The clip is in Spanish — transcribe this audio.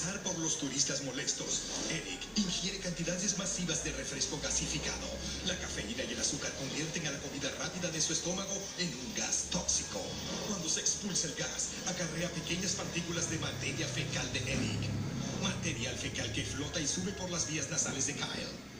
pasar por los turistas molestos, Eric ingiere cantidades masivas de refresco gasificado. La cafeína y el azúcar convierten a la comida rápida de su estómago en un gas tóxico. Cuando se expulsa el gas, acarrea pequeñas partículas de materia fecal de Eric. Material fecal que flota y sube por las vías nasales de Kyle.